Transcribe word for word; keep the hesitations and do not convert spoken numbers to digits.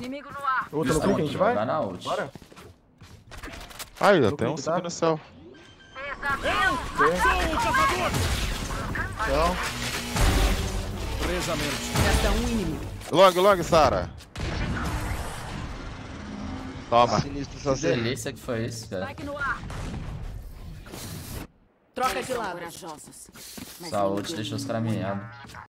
Inimigo no ar. Outra no clique, a gente vai? Vai na ult. Bora. Aí, ó, No tem um clique, tá? subindo no céu. Então, Resta um inimigo. Long, long, Sara. Toma. Sinistro Que só ser. delícia que foi isso, cara. Spike no ar. Troca de lado. Essa ult deixou os caras meados.